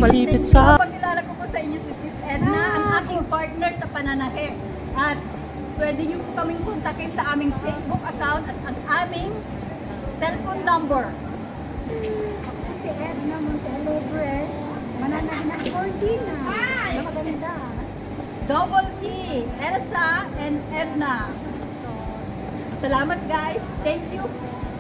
Pagkilala ko po sa inyo si Sis Edna, ang aking partner sa pananahi. At pwede niyo po kaming kontakin sa aming Facebook account at ang aming cellphone number. Si Edna Montealegre, mananahi na 14 na. Maganda. Double E, Elsa and Edna. Salamat guys. Thank you.